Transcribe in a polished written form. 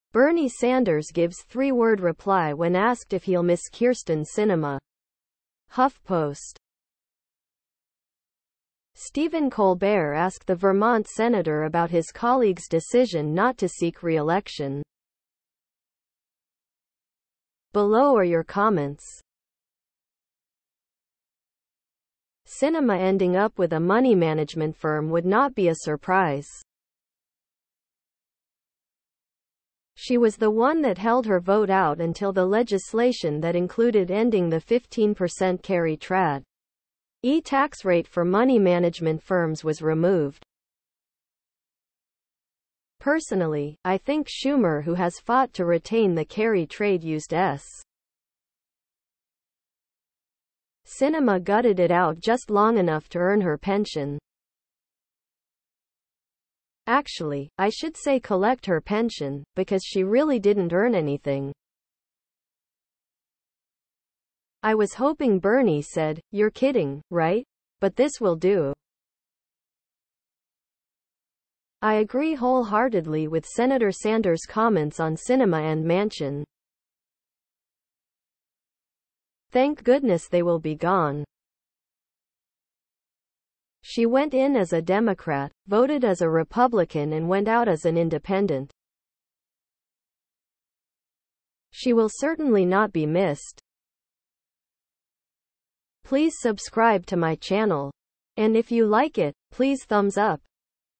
Bernie Sanders gives three-word reply when asked if he'll miss Kyrsten Sinema. HuffPost. Stephen Colbert asked the Vermont senator about his colleague's decision not to seek re-election. Below are your comments. Sinema ending up with a money management firm would not be a surprise. She was the one that held her vote out until the legislation that included ending the 15% carry trade tax rate for money management firms was removed. Personally, I think Schumer, who has fought to retain the carry trade, used Sinema gutted it out just long enough to earn her pension. Actually, I should say collect her pension, because she really didn't earn anything. I was hoping Bernie said, "You're kidding, right? But this will do." I agree wholeheartedly with Senator Sanders' comments on Sinema and Manchin. Thank goodness they will be gone. She went in as a Democrat, voted as a Republican, and went out as an independent. She will certainly not be missed. Please subscribe to my channel. And if you like it, please thumbs up.